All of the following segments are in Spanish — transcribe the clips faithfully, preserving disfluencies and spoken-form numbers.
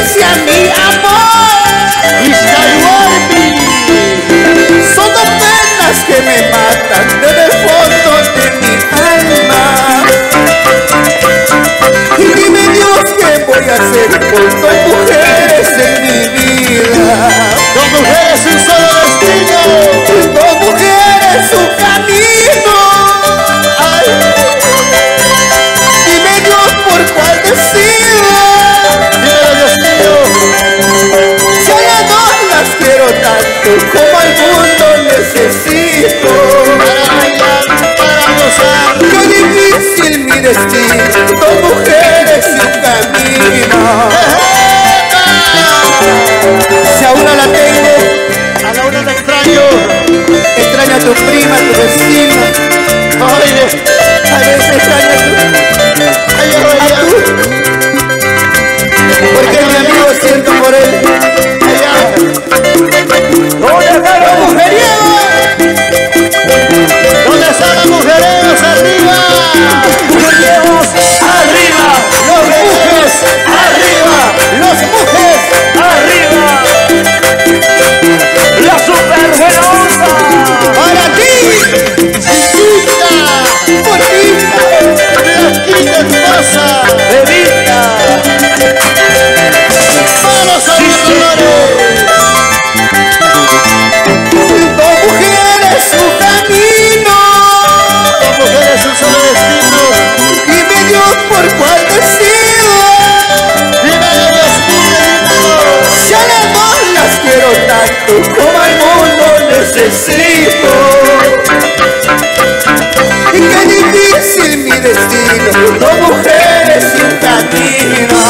dice a mi amor. Son dos penas que me matan desde el fondo de mi alma. Y dime Dios, ¿qué voy a hacer con dos mujeres en mi vida? Dos mujeres un solo destino. Dos mujeres un camino. Ay, dime Dios por cuál decido. Dímelo, Dios mío. Si a las dos las quiero tanto como al mundo necesito. Para bailar, para gozar. Qué difícil mi destino, dos mujeres y un camino. Si a una la tengo, a la una te extraño. extraño a tu prima, a tu vecino. Oye, A veces extraño a tu, ay, a tú. Porque mi amigo siento por él. Oye, ¡Los mujeriegos! ¿dónde están los mujereros? ¡Arriba! ¡Mujeriegos! ¡Arriba! ¡Los mujes! ¡Arriba! ¡Los mujes! ¡Arriba! ¡La super buena onda! ¡Para ti! ¡Chiquita! ¡Bonita! ¡Blanquita hermosa! ¡Bebita! ¡Vamos a mis colores! ¡Dos mujeres, un camino! Dos mujeres un solo destino. Dime Dios por cuál decido. Dímelo, Dios mío, dímelo. Si a las dos las quiero tanto como al mundo necesito. Y qué difícil mi destino, dos mujeres y un camino.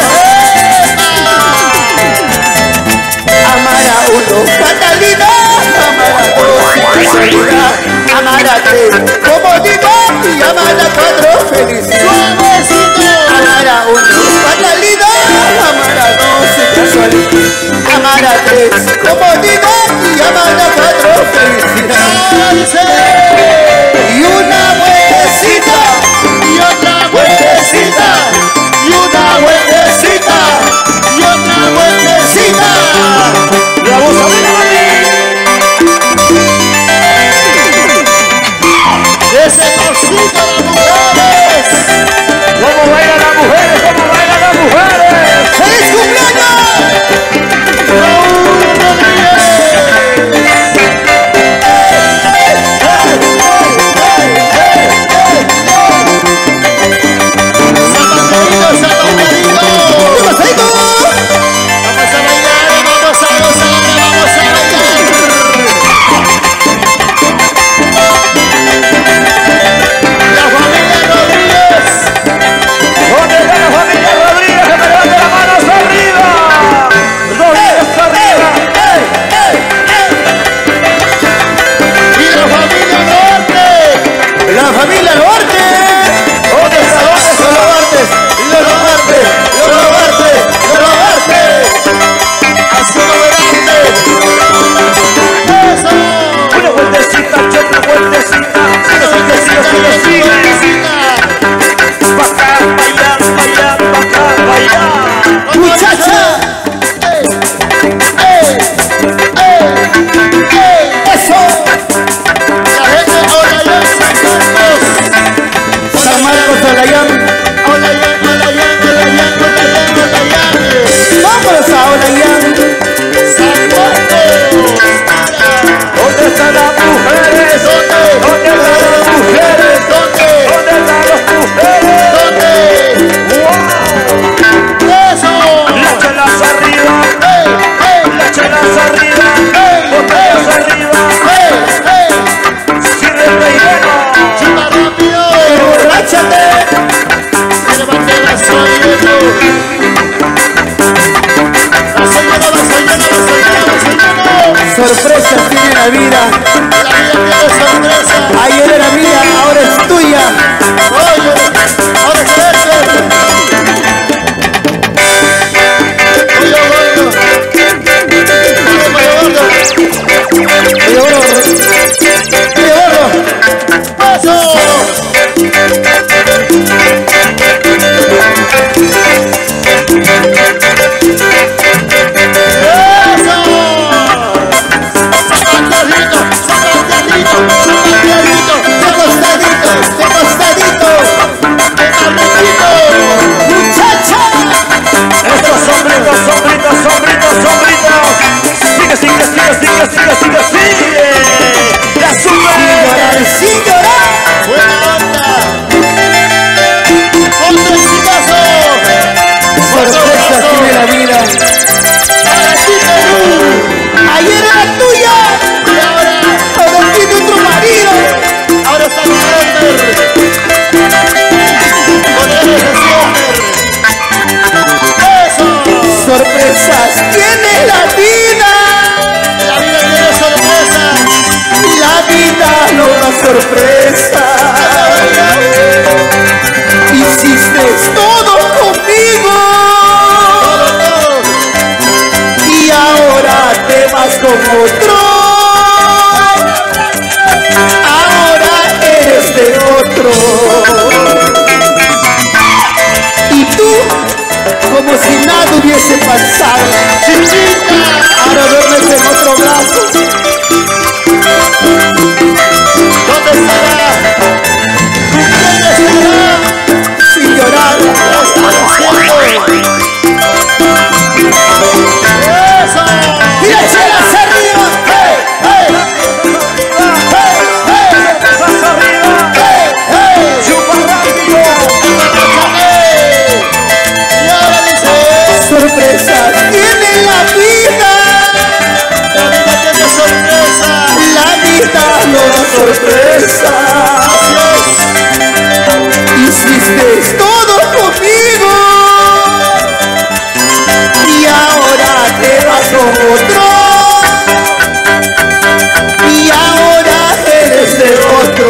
Amar a uno fatalidad, amar a dos casualidad, amar a tres comodidad y amar a cuatro felicidad. Amar a uno fatalidad, amar a dos casualidad, amar a tres comodidad y amar a cuatro felicidad. Y una vueltecita, Y otra vueltecita. y una vueltecita, Y otra vueltecita. la voz a Ese pasito de mujeres. ¿Cómo bailan las mujeres? ¿Cómo bailan las mujeres? ¡Feliz cumpleaños! Raúl Rodríguez. Para ti, Perú. Ayer era tuya, Y ahora, ahora tiene otro marido. ahora está con Elmer. Con él es Elmer. Eso. Sorpresas tiene la vida. La vida tiene sorpresas. La vida no da sorpresa. Hiciste todo conmigo Todo, todo. y ahora te vas con otro. Ahora eres de otro. Y tú, como si nada hubiese pasado, Chiquita. ahora duermes en otro brazo. ¿Dónde estará? ¿Con quién estará? Sin llorar. ¿Qué está haciendo? Eso. ¡Mira, chelas arriba! ¡Hey, hey! ¡Hey, hey! ¡Más arriba! ¡Hey, hey! ¡Chupa rápido! Y ahora dice: Sorpresas tiene la vida. la vida tiene sorpresa. La vida no da sorpresa. Así es. Hiciste todo conmigo y ahora te vas con otro. Y ahora eres de otro.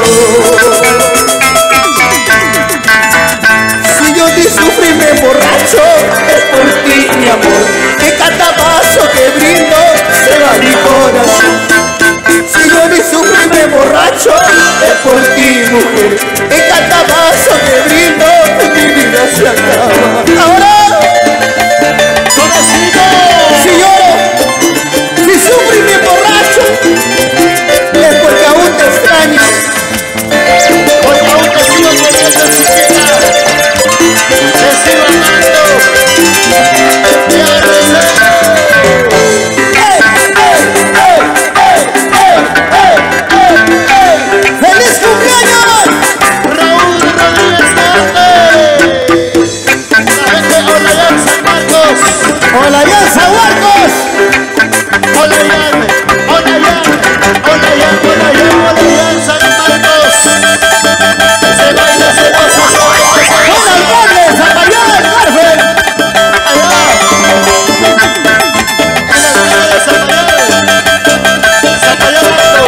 Si yo te sufro y me emborracho, es por ti, mi amor. Que cada vaso que brindo se va mi corazón. Si yo ni sufro y me emborracho, es por ti, mujer. En cada vaso que brindo, mi vida se acaba. Ahora, ¡Suavecito! si lloro, si sufro y me emborracho, es porque aún te extraño. Porque aún te sigo queriendo, chiquita. Te sigo amando. Y ahora dice: ¡Ey, ey, ey, ey, ey, ey, ey, ey! ¡Feliz cumpleaños! Raúl Rodríguez Hernández. La gente Olayán San Marcos. ¡Hola, Jan San Marcos! Olayán, Olayán, Olayán, Olayán, Olayán San Marcos. Se baila, se goza, se baila, se ¡Con goza. alcalde, Zapallán, Garfield! Allá. En la escuela de Zapallar. Zapallar Alto.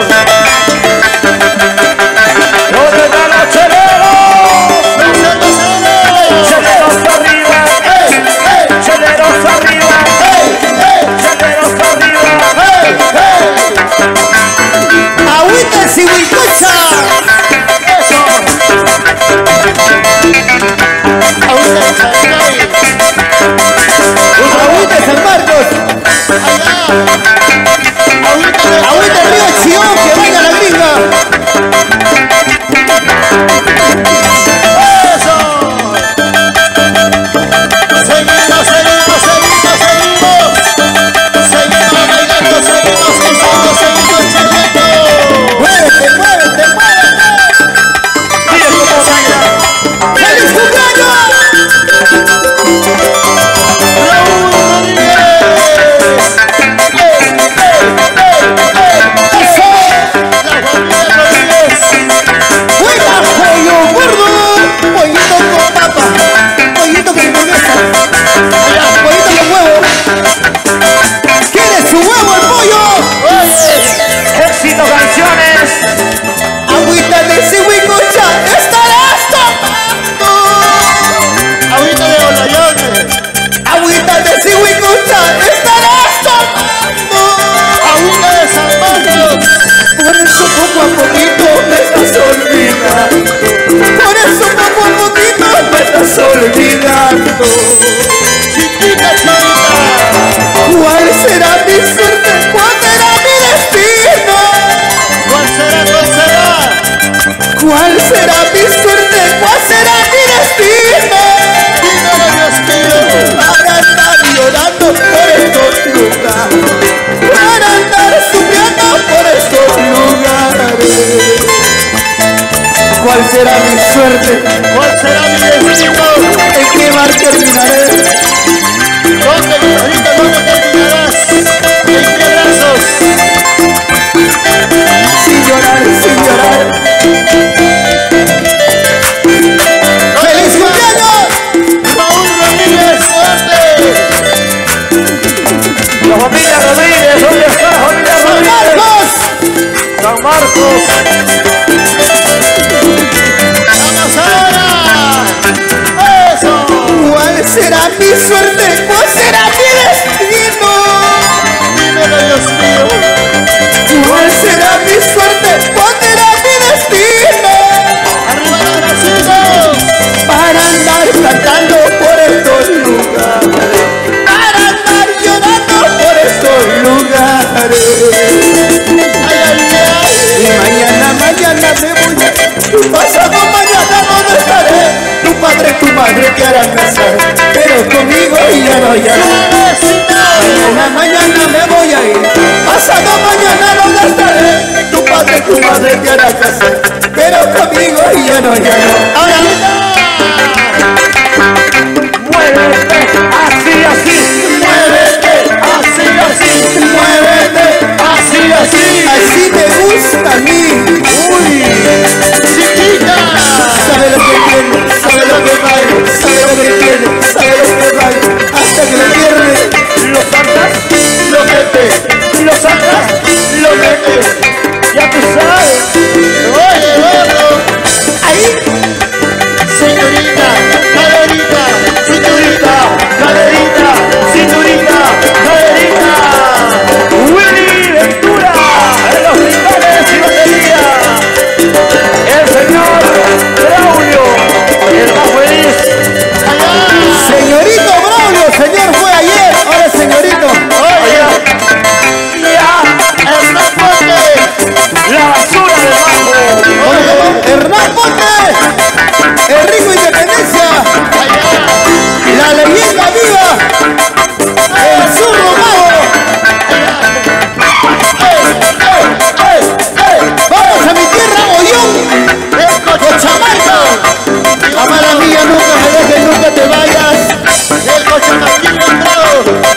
¿Dónde están los cheleros? Los cerveceros. Cheleros arriba, ¡Hey, hey, cheleros arriba, hey, hey, cheleros arriba. hey, hey! ¡Agüita en Sihuicucha! Eso. Ahorita en Chancay. ¡Agüita en San Marcos! Allá. Ahorita de ¡Agüita en Río Chión, que baila la gringa! Eso. Seguimos, seguimos, seguimos, seguimos. Seguimos bailando, seguimos gozando, seguimos chaleando. ¡Muévete, muévete, muévete! Mira cómo baila. ¡Feliz cumpleaños! Raúl Rodríguez. ¡Ey, ey, ey, ey! ¡Eso! La familia Rodríguez. ¡Buena, pollo gordo! ¡Pollito con papa! ¡Pollito con hamburguesa! Allá. ¡Pollito con huevo! ¿Quieres su huevo, el pollo? Éxito canciones. ¡Agüita de Sihuicucha! ¡Estarás tomando! Ahorita de Olayán. ¡Agüita de Sihuicucha! ¡Estarás tomando! Ahorita de San Marcos. Por eso poco a poquito me estás olvidando. Por eso poco a poquito me estás olvidando. Chiquita, chiquita. ¿Cuál será mi suerte? ¿Cuál será mi destino? ¿Cuál será, cuál será? ¿Cuál será mi suerte? ¿Cuál será mi destino? Dímelo, Dios mío. Para andar llorando por estos lugares, para andar sufriendo por estos lugares. ¿Cuál será mi suerte? ¿Cuál será mi destino? ¿En qué mar terminaré? ¿Dónde ¿Dónde, guitarrita, dónde terminarás? ¿En qué brazos? Sin llorar, sin llorar. ¡Feliz cumpleaños! Raúl Ramírez, ¿dónde? La familia Ramírez, ¿dónde está la familia ¡San Ramírez? Marcos! San Marcos. ¡Vamos ahora! ¡Eso! ¿Cuál será mi suerte? ¿Cuál será mi destino? Dímelo, Dios mío. ¿Cuál será mi suerte? ¿Cuál será mi destino? ¡Arriba los bracitos! Para andar cantando por estos lugares, para andar llorando por estos lugares. ¡Ay, ay, ay! Y mañana, mañana me voy a... Pasado mañana no estaré. Tu padre, tu madre te harán casar, pero conmigo ya no, ya no. Mañana, mañana me voy a ir. Pasado mañana no estaré. Tu padre, tu madre te hará casar, pero conmigo ya no, ya no. Ahora Muévete, así, así. muévete, Así, así. muévete, Así, así. así me gusta a mí. Uy. ¡Chiquita! Sabe lo que tiene, sabe lo que vale, sabe lo que tiene, sabe lo que vale, hasta que lo pierde. Lo sacas, ¡Lo mete! lo sacas, lo metes. Ya tú sabes. ¡Oye, gordo! Ahí, Señorita, caderita, Cinturita, caderita, cinturita, caderita. Willy Ventura, en los rivales y batería. El señor Braulio, el más feliz. allá. señorito Braulio, señor fue ayer, ahora señorito. Allá. Ya, ¡Hernán Ponte! la basura del bajo. Oye, Hernán Ponte, el rico Independencia, ¡Allá! la leyenda viva, el zurro mago. Vamos a mi tierra, Ollón, Cochabamba. Amada mía, nunca me dejes, nunca te vayas. ¡El Cochamaquín entrado!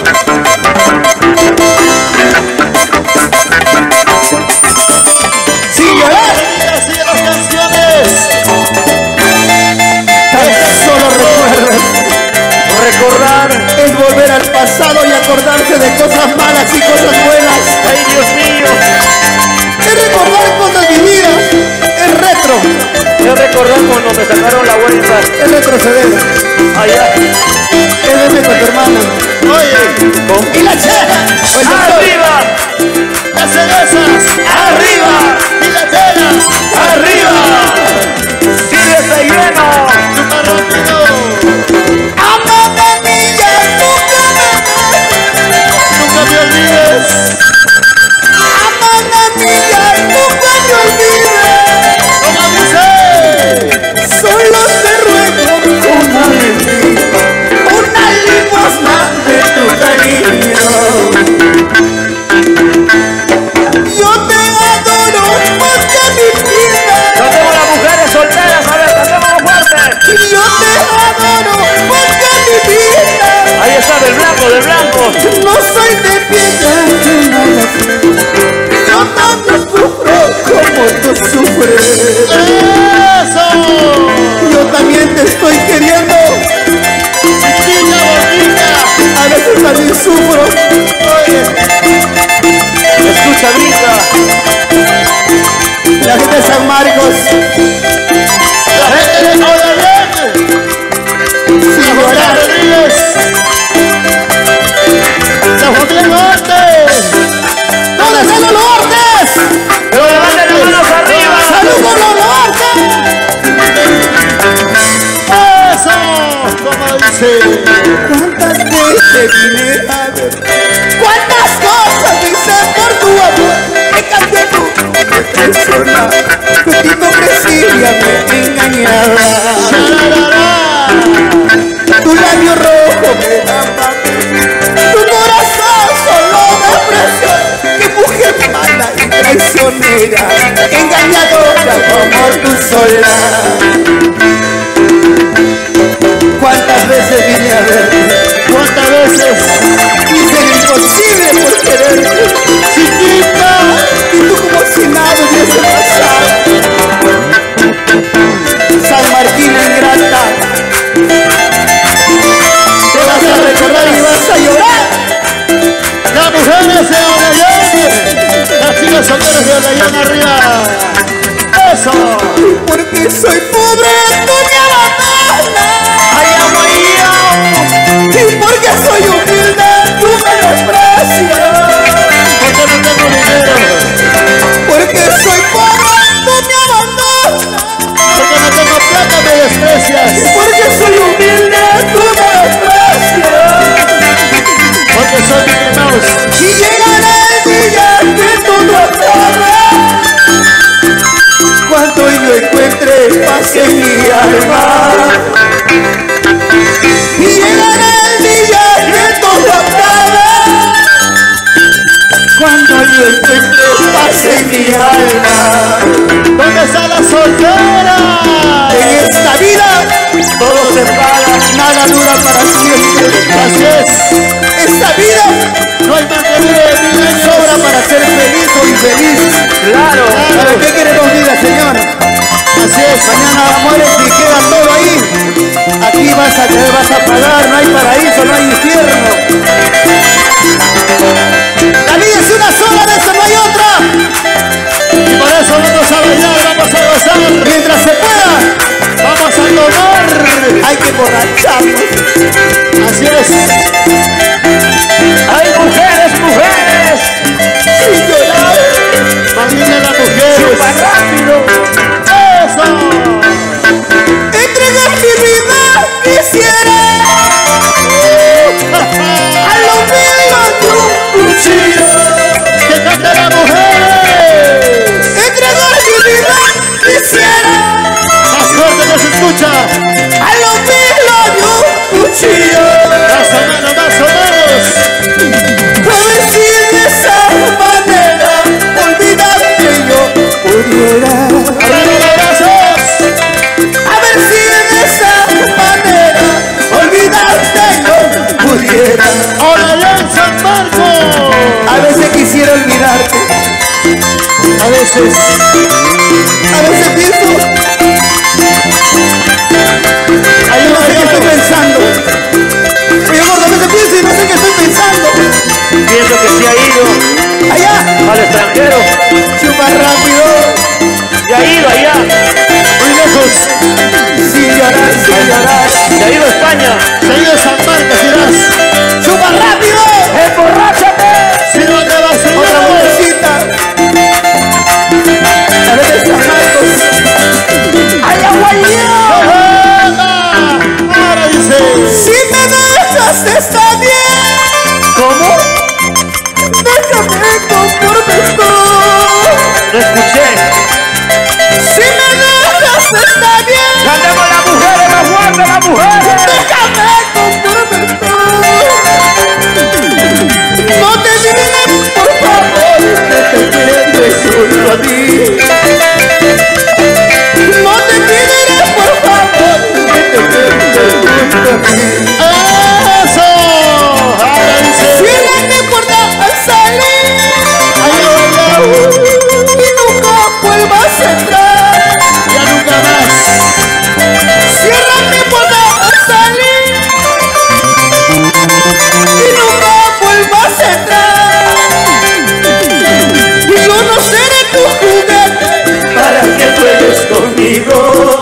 Sin llorar, ¡Así de las canciones! tan solo recuerdos. Recordar, Es volver al pasado y acordarse de cosas malas y cosas buenas. ay Dios mío, Es recordar cosas vividas. Es retro. yo recordar cuando me sacaron la vuelta Es retroceder. allá. Es verme con tu hermana. ¡Oye! Y la chera. O el doctor. ¡Arriba! ¡Las cerezas! ¡Arriba! ¡Y las velas! ¡Arriba! ¡Síguete lleno! ¡Súper rápido! Amada mía, nunca ¡Nunca me olvides! me... Amada mía, nunca me olvides. ¡Como dice! Solo te ruego una una limosna de tu cariño. Yo te adoro porque mi vida. No tengo las mujeres solteras, a ver, cantemos fuerte. Yo te adoro porque mi vida. Ahí está, del blanco, del blanco. No soy de piedra que no lo sé. Yo tanto sufro como tú sufres. ¡Eso! Yo también te estoy queriendo. ¡Chiquita, bonita! A veces también sufro. ¡Oye! Escucha, grita. La gente de San Marcos, ¡La gente de Odebrecht! sin llorar. Rodríguez! ¡San Juan del Norte! ¿Dónde están los Loartes? Pero levanten las manos arriba. ¡Salud por los Loartes! ¡Eso! Como dice. ¿Cuántas veces vine a ver? ¿Cuántas cosas hice por tu amor? Me cambié tú, me traiciona. Tu hipocresía me engañaba. ¡Tararara! Tu labio rojo me daba. Tu corazón solo me ofreció. ¡Qué mujer mala y traicionera! Engañadora como tú sola. ¿Cuántas veces vine a verte? ¿Cuántas veces? mi alma. ¿Dónde está la soltera? En esta vida todo se paga, nada dura para siempre. Así es. Esta vida No hay más que ver, mi no sobra para ser feliz o infeliz. Claro. ¿Para qué queremos vida, Señor? Así es. Mañana mueres y queda todo ahí. Aquí vas a tener, vas a pagar, no hay paraíso, no hay infierno. La vida es una sola, de eso no hay otra. Y por eso vamos a bailar, vamos a gozar. Mientras se pueda, Vamos a tomar. hay que emborracharnos. Así es. ¡Hay mujeres, mujeres! Sin llorar. Familia las mujeres. ¡Más rápido! Eso. Entregar mi vida quisiera a lo mío de un cuchillo. Que cante las mujeres. Entregar mi vida quisiera Más fuerte no se escucha. a lo mío de un cuchillo. Más o menos, más o menos. A ver si de esa manera olvidarte yo pudiera. Arriba los brazos. A ver si de esa manera olvidarte yo pudiera. Ahora ya en San Marcos. A veces quisiera olvidarte, A veces. a veces pienso, ay, no sé qué estoy pensando. Oye, gordo, a veces pienso y no sé qué estoy pensando. Pienso que se ha ido Allá, al extranjero. chupa rápido, Se ha ido allá. Muy lejos. sin llorar, sin llorar. Se ha ido a España. Se ha ido a San Marcos, irás. Chupa rápido, ¡Emborráchate! Sirva de otra vacilón. bolsita. A ver, San Marcos. ¡Ay, agua Ahora dice. Si me dejas está bien, ¿Cómo? déjame conforme estoy. No escuché. Si me dejas está bien, ¡Cantemos las mujeres, más fuerte, las mujeres! déjame conforme estoy. No te digas, por favor, que te quedes junto a mí. No te pides, por favor, que te quedes junto a mí. Eso. Ahora dice. Cierra mi puerta al salir Ay, ay, ay. y nunca vuelvas a entrar. Ya nunca más. Cierra mi puerta al salir y nunca vuelvas a entrar. Y yo no seré tu juguete para que juegues conmigo.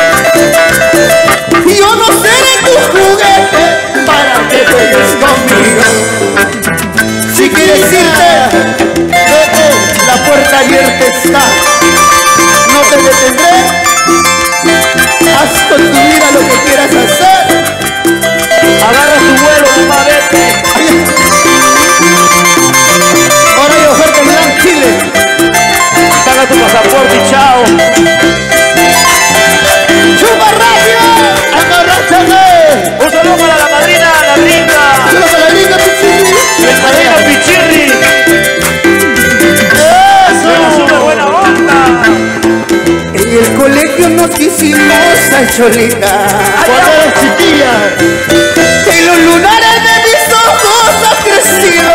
Y yo no seré tu juguete para que juegues conmigo. Si quieres irte, vete, la puerta abierta está. No te detendré. Haz con tu vida lo que quieras hacer. Agarra tu vuelo, mamá, vete. Ay, ahora hay oferta en Gran Chile. Paga tu pasaporte y chao. ¡Chupa rápido! Agarráchate. Un saludo para la madrina, la rica. ¡Chupa para la linda pichini! Y el padrino Pichirri. Eso. Una súper buena onda. En el colegio nos quisimos a Cholita. Cuando eres chiquilla. En los lunares de mis ojos has crecido.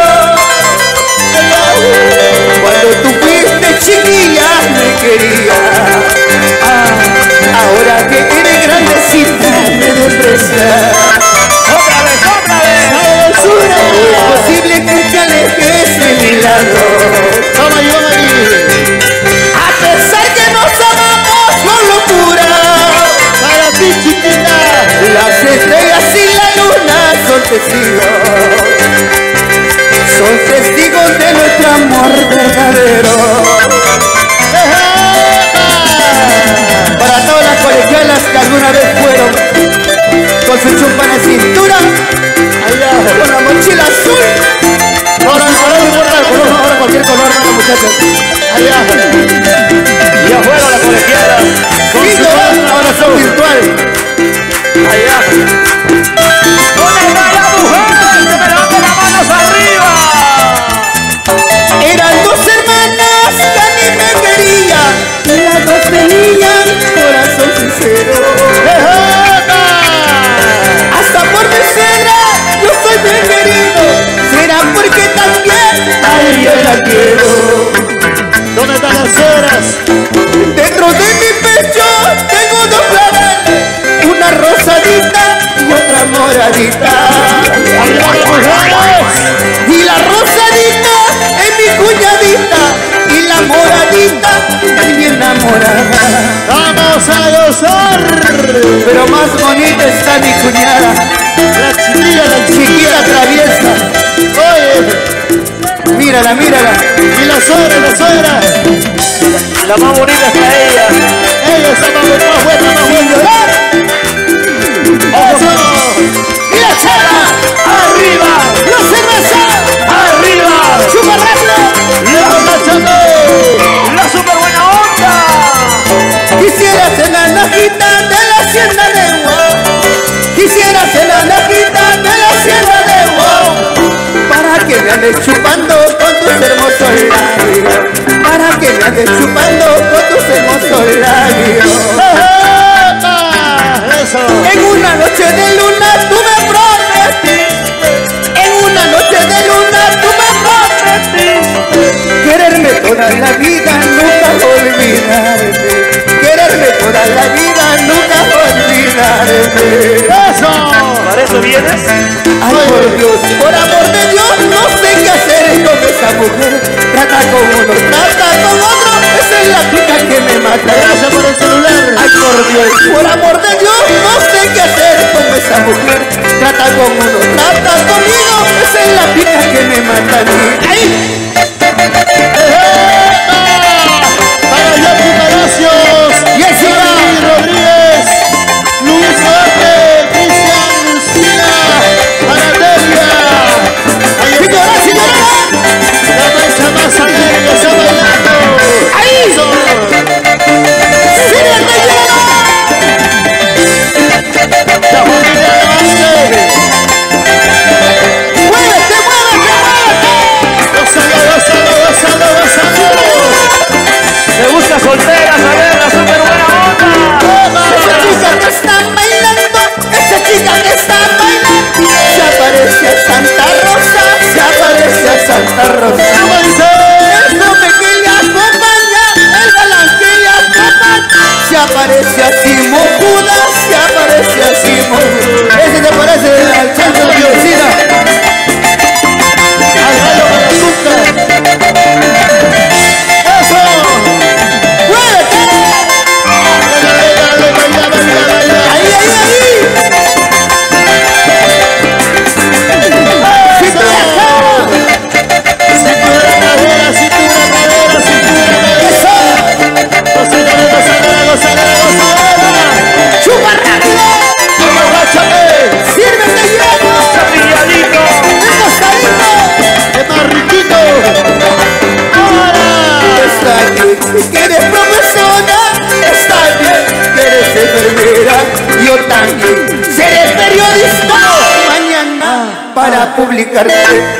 Cuando tú fuiste chiquilla me quería. Ah, ahora que eres grandecita me desprecias. Otra vez, otra vez. Sabrosura. Es posible que te alejes de mi lado. Toma, ayúdame aquí. A pesar que nos amamos con locura. Para ti, chiquita. Las estrellas y la luna son testigos. Son testigos de nuestro amor verdadero. Para todas las colegialas que alguna vez fueron con su chumpa en la cintura, Allá. con la mochila azul. Ahora, ahora no importa el color, ahora cualquier color, no, muchachos. Allá. Ya fueron las colegialas. Sí, ¿verdad? Ahora son virtual. Allá. ¿Dónde está la mujer? Que me levante las manos arriba. Eran dos hermanas que a mí me moradita. ¡Arriba las mujeres! Y la rosadita es mi cuñadita. Y la moradita es mi enamorada. ¡Vamos a gozar! Pero más bonita está mi cuñada, La chiquilla, la chiquita traviesa. Oye, Mírala, mírala. y la suegra, la suegra. La más bonita está ella. Ella es la más buena, más buena, más buena. ¡Eso! Y la chava, ¡Arriba! la cerveza, ¡Arriba! chupa rápido. ¡La super buena onda! Quisiera ser la najita de la hacienda de Wow. Quisiera ser la najita de la hacienda de Wow. Para que me andes chupando con tus hermosos labios. Para que me andes chupando con tus hermosos labios. ¡Eso! En una noche de luna tú me prometiste. En una noche de luna tú me prometiste. Quererme toda la vida, nunca olvidarte. Quererme toda la vida, nunca olvidarte. ¡Eso! ¿Para eso vienes? Ay, por Dios, por amor de Dios, no sé qué hacer con esa mujer. Trata con uno, trata con otro. Esa es la pica que me mata. Gracias por el celular. Ay, por Dios, por amor de Dios, no sé qué hacer con esa mujer. Trata con uno, trata conmigo. Esa es la pica que me mata a mí. ¡Ay! Para Jackie Palacios, Jessica Rodríguez, Luis Duarte, Cristian, Lucía, Anateria. ¡Señora, señora! La mesa más alegre está bailando. ¡Ahí! Eso. ¡Sigue el relleno! La familia Levante. ¡Muévete, muévete, muévete! Gózalo, gózalo, gózalo, gózalo. Me gusta solteras, a ver, la super buena onda. Esa chica que está bailando, esa chica que está bailando, se aparece a Santa Rosa, se aparece a Santa Rosa. ¿Cómo dice? El hombre que le acompaña, el galán que le acompaña, se aparece a Simón Judas, se aparece a Simón. Ese se parece al centro de Diosina. Al rayo para la punta. Eso. ¡Muévete! Baila, baila, baila, baila. ¡Ahí, ahí, ahí! ¡Cintura acá! Cintura cadera, cintura cadera, cintura cadera. ¡Eso! Gozadera, gozadera, gozadera, gozadera. ¡Chupa rápido! Agáchate. ¡Sírvete hielo! Chapilladito. ¡Recostadito! Es más riquito. Ahora. Está bien que eres profesora, está bien que eres enfermera, yo también seré periodista mañana para publicarte.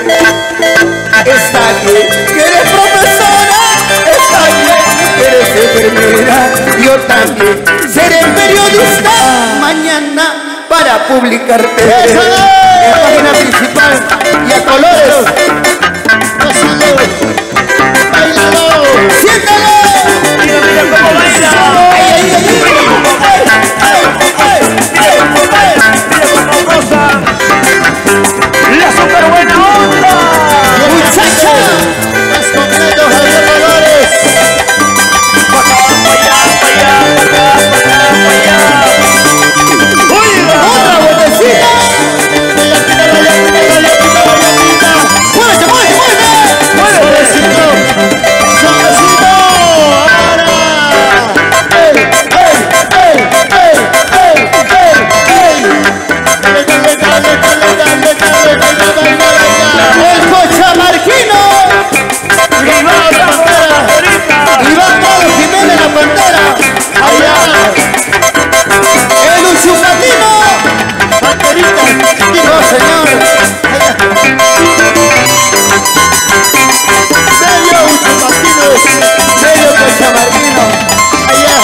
Está bien que eres profesora, está bien que eres enfermera, yo también seré periodista mañana para publicarte. ¡Eso! En la página principal y a colores. Gózalo. Bailalo. ¡Siéntalo! Mira, mira cómo baila. ¡Ay, ay, ay! Mira cómo goza. La super buena onda. ¡Muchacha! Más completo, Javier Dolores. Pa' acá, pa' allá, pa' allá, pa' acá, pa' allá, pa' allá. ¡Oiga! ¡Otra botecita! Bella, pita, bella, pita, bella, pita, bella, pita. ¡Muévete, muévete, muévete! Suavecito. Suavecito. Ahora. ¡Ey, ey, ey, ey, ey, ey, ey! Dale, dale, dale, dale, dale, dale, baila, baila, baila. ¡El cochamarquino! ¡Iván, la favorita! ¡Iván Pablo Jiménez la Pantera! Allá. ¡El Uchupatino! Panterita. ¡No, señor! Sello, Uchupatino. ¡Medio cochamarquino! Allá.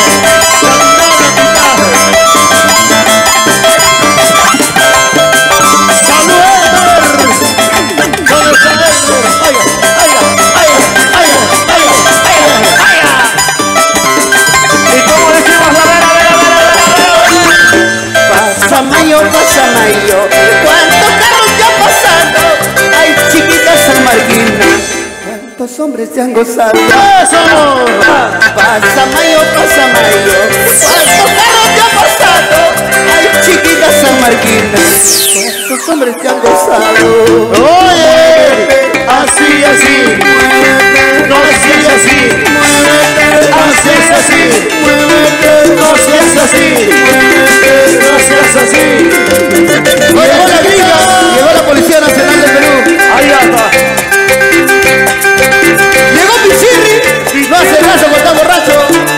Salud, Héctor. Con el Héctor. Oiga, oiga, oiga, oiga, oiga, oiga. ¿Y cómo decimos? A ver, a ver, a ver, a ver, a ver. Pasa mayo, pasa mayo, ¿Cuántos hombres te han gozado? ¡Eso! Pasa mayo, pasa mayo. ¿Cuántos carros te han pasado? Ay, chiquita San Marquina. ¿Cuántos hombres te han gozado? Oye, así, así. No seas así. No seas así. No seas así. No seas así. Llegó la gringa, llegó la Policía Nacional del Perú. Ahí anda. Llegó Pichirri. No hace caso cuando está borracho.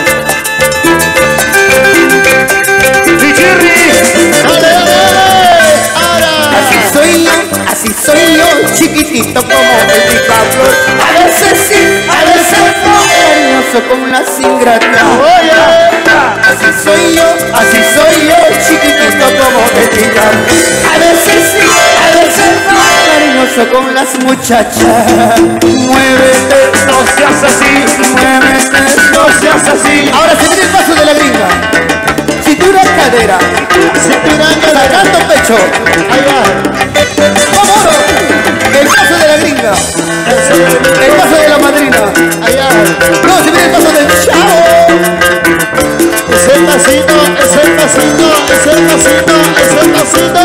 Pichirri. ¡Dale, dale, dale! ¡Ahora! Así soy yo, así soy yo, chiquitito como el picaflor. A veces sí, a veces no, cariñoso como las ingratas. Oye, Así soy yo, así soy yo, chiquitito como el picaflor. A veces sí, a veces no, cariñoso con las muchachas. Muévete, No seas así. muévete. no seas así. Ahora se viene el paso de la gringa. Cintura, cadera, Cintura, sacando pecho. allá. ¡Vámonos! El paso de la gringa. El paso de la madrina. Allá. No, se viene el paso del chavo. Es el pasito, es el pasito, es el pasito, es el pasito.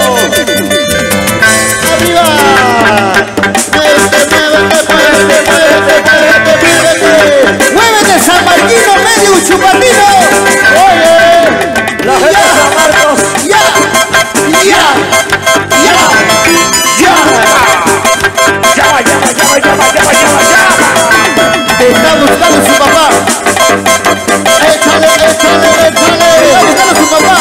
Arriba. Muévete, muévete, muévete, muévete, muévete, muévete. ¡Muévete, San Marquino, medio chupatino! Oye, La gente de San Marcos. ¡Ya! ¡Ya! ¡Ya! ¡Ya! Llama, llama, llama, llama, llama, llama, llama. Te está buscando su papá. échale, échale, Te está échale. buscando su papá.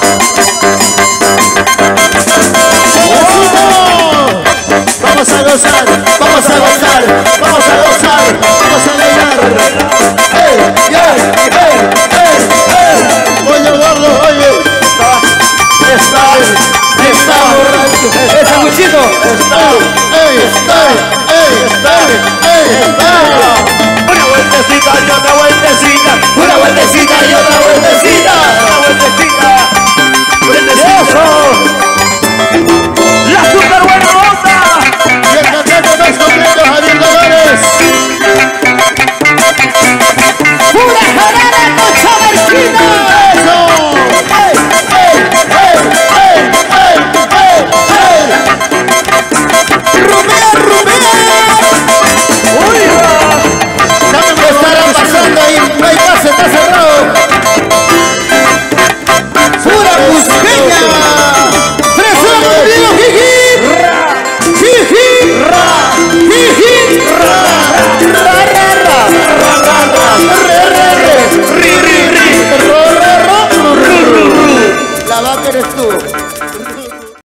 Vamos a gozar, vamos a gozar, vamos a gozar, vamos a bailar. ¡Ey, ey, ey, ey, ey! Oye, gordo, oye. Está, está borracho. ¡El sanguchito! Está, ey, está, ey, está, ey, está. Una vueltecita y otra vueltecita. Una vueltecita y otra vueltecita. Una vueltecita.